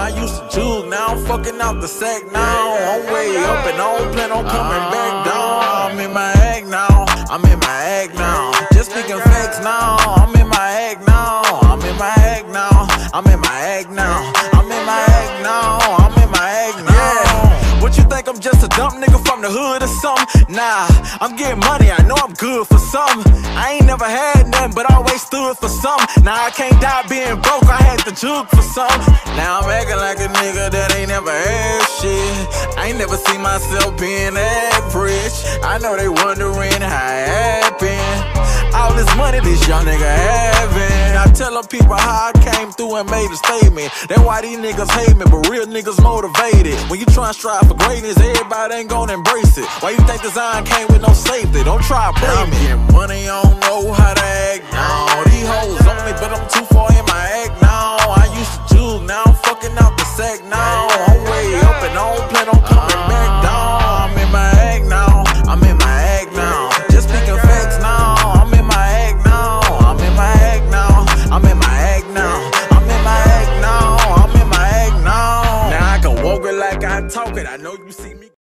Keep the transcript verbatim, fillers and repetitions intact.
I used to juke, now I'm fucking out the sack now. I'm way up and I don't plan on coming back down. I'm in my act now, I'm in my act now. Just speaking facts now, I'm in my act now. I'm in my act now, I'm in my act now. I'm in my act now, I'm in my act now. What you think, I'm just a dumb nigga from the hood or something? Nah, I'm getting money, I know I'm good for something. I ain't never had nothing, but always stood for something. Now I can't die being broke, I had to juke for something. Now I'm acting like a nigga that ain't never had shit. I ain't never seen myself being average. I know they wondering how it happened. All this money this young nigga having. I tell them people how I came through and made a statement. That's why these niggas hate me, but real niggas motivated. When you try and strive for greatness, everybody ain't gonna embrace it. Why you think design came with no safety? Don't try to play me. I'm getting money, I don't know how to act now. These hoes on me, but I'm too far in my act now. I used to juke, now I'm fucking out the sack now. I'm way up and I don't plan on coming back down. I'm in my act now, I'm in my act now. Just speaking facts now. I'm in my act now, I'm in my act now. I'm in my act now, I'm in my act now. I'm in my act now. Now I can walk it like I talk it. I know you see me.